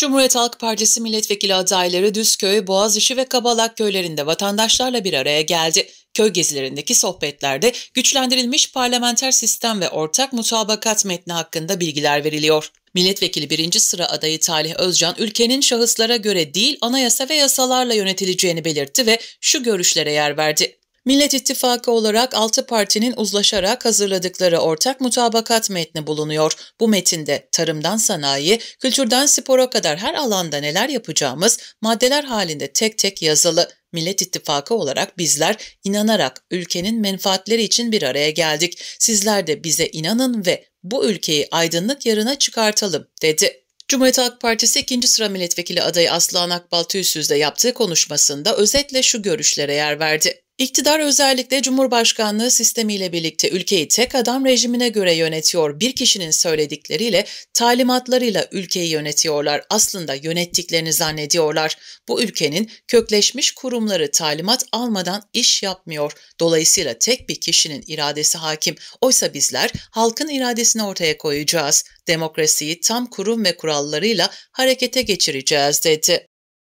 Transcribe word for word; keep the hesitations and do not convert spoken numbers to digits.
Cumhuriyet Halk Partisi milletvekili adayları Düzköy, Boğaziçi ve Kabalak köylerinde vatandaşlarla bir araya geldi. Köy gezilerindeki sohbetlerde güçlendirilmiş parlamenter sistem ve ortak mutabakat metni hakkında bilgiler veriliyor. Milletvekili birinci sıra adayı Talih Özcan, ülkenin şahıslara göre değil anayasa ve yasalarla yönetileceğini belirtti ve şu görüşlere yer verdi. Millet İttifakı olarak altı partinin uzlaşarak hazırladıkları ortak mutabakat metni bulunuyor. Bu metinde tarımdan sanayi, kültürden spora kadar her alanda neler yapacağımız maddeler halinde tek tek yazılı. Millet İttifakı olarak bizler inanarak ülkenin menfaatleri için bir araya geldik. Sizler de bize inanın ve bu ülkeyi aydınlık yarına çıkartalım, dedi. Cumhuriyet Halk Partisi ikinci sıra milletvekili adayı Aslıhan Akbal Tüysüz de yaptığı konuşmasında özetle şu görüşlere yer verdi. İktidar özellikle Cumhurbaşkanlığı sistemiyle birlikte ülkeyi tek adam rejimine göre yönetiyor. Bir kişinin söyledikleriyle, talimatlarıyla ülkeyi yönetiyorlar. Aslında yönettiklerini zannediyorlar. Bu ülkenin kökleşmiş kurumları talimat almadan iş yapmıyor. Dolayısıyla tek bir kişinin iradesi hakim. Oysa bizler halkın iradesini ortaya koyacağız. Demokrasiyi tam kurum ve kurallarıyla harekete geçireceğiz, dedi.